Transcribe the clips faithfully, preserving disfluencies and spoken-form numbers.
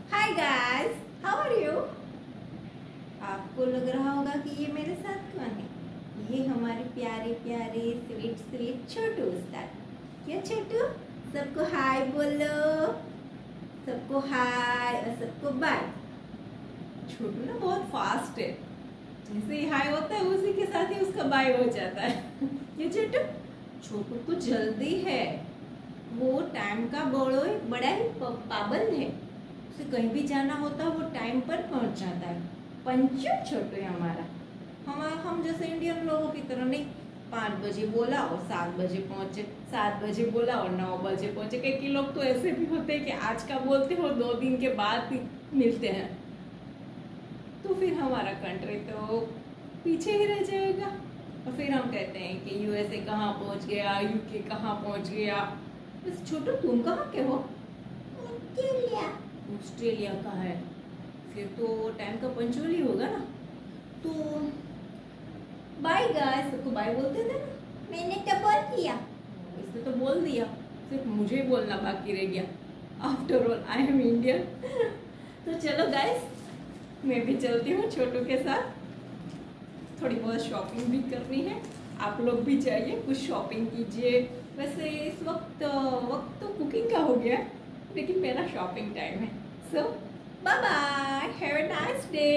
Hi guys, how are you? आपको लग रहा होगा कि ये मेरे साथ कौन है? ये हमारे प्यारे प्यारे स्वीट स्वीट छोटू उस्ताद। क्या छोटू? सबको हाय बोलो, सबको हाय और सबको बाय। छोटू ना बहुत फास्ट है, जैसे ही हाय होता है उसी के साथ ही उसका बाय हो जाता है। ये छोटू छोटू को जल्दी है, वो टाइम का बड़ो बड़ा ही पाबंद है। उसे कहीं भी जाना होता है वो टाइम पर पहुंच जाता है। पंचू छोटू है हमारा। हम हम जैसे इंडियन लोगों की तरह नहीं, पाँच बजे बोला और सात बजे पहुंचे, सात बजे बोला और नौ बजे पहुंचे। कई कई लोग तो ऐसे भी होते हैं कि आज का बोलते हो दो दिन के बाद मिलते हैं, तो फिर हमारा कंट्री तो पीछे ही रह जाएगा। और फिर हम कहते हैं कि यूएसए कहाँ पहुंच गया, यूके कहाँ पहुंच गया। बस छोटू तुम कहाँ के हो? ऑस्ट्रेलिया। ऑस्ट्रेलिया का है, फिर तो टाइम का पंचुअली होगा ना। तो बाय गाइस, सबको बाय बोलते थे ना। मैंने तो बोल दिया, इसने तो बोल दिया, सिर्फ मुझे बोलना बाकी रह गया। After all I am Indian. तो चलो गाइस, मैं भी चलती हूँ छोटू के साथ, थोड़ी बहुत शॉपिंग भी करनी है। आप लोग भी जाइए, कुछ शॉपिंग कीजिए। वैसे इस वक्त वक्त तो कुकिंग का हो गया, लेकिन मेरा शॉपिंग टाइम है। So bye bye, have a nice day,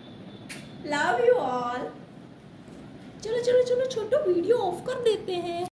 love you all. चलो चलो चलो छोटू, वीडियो ऑफ कर देते हैं।